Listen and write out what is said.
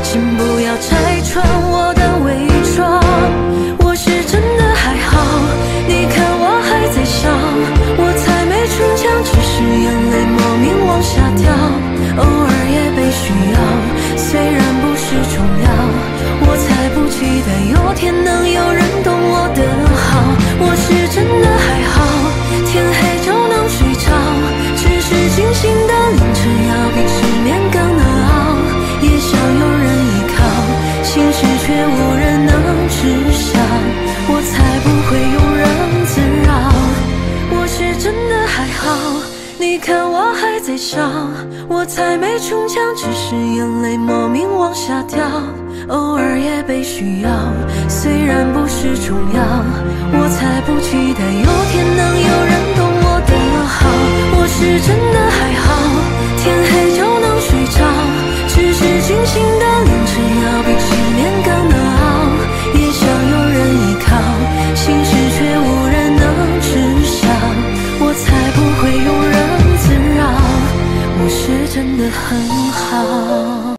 请不要拆穿我的伪装，我是真的还好，你看我还在想，我才没逞强，只是眼泪莫名往下掉，偶尔也被需要，虽然不是重要，我才不期待有天能有人懂我的好，我是真的还好，天黑就能睡着，只是清醒的凌晨要比失眠更难熬，也想有人依靠，心事却无人能知晓，我才不会庸人自扰，我是真的还好，你看我还在想，我才没逞强，只是眼泪莫名往下掉，偶尔也被需要，虽然不是重要，我才不期待有天能有人懂我的好，我是真的还好，天黑就能睡着，只是清醒的凌晨要比失眠更难熬，也想有人依靠，心事却无人能知晓，我才不会庸人自扰，我是真的很好。